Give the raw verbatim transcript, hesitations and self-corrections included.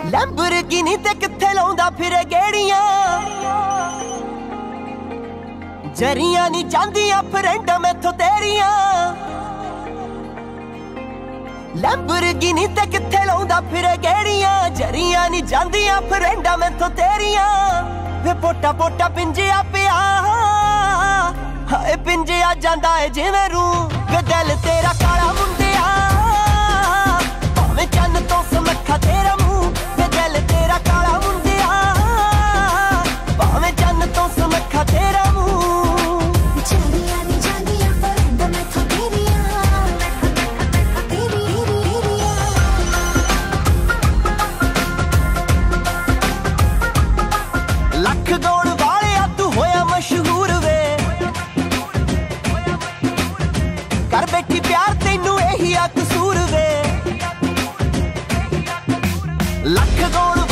Lamborghini ते कित्थे लाउंदा फिरे गेड़ियां, जरियां नी जांदियां फ्रेंड मैथों तेरियां। लैंबोर्गिनी ते कित्थे लाउंदा फिरे गेड़ियां, जरियां नी जांदियां फ्रेंड मैथों तेरियां। वे पोटा पोटा पिंजिया पिया, हाय पिंजिया जांदा है जिवें रूं। वे दिल तेरा काला मुंडिया, भावें चन्न तो समखा तेरा मुंह। वे दिल तेरा काला मुंडिया, भावें चन्न तो समखा तेरा मुंह। जरियां नी जांदियां फ्रेंड मैथों तेरियां, तेरियां। लख गौण वालिया तू होया मशहूर वे, कर बैठी प्यार तैनू यही आ कसूर वे। लख गौण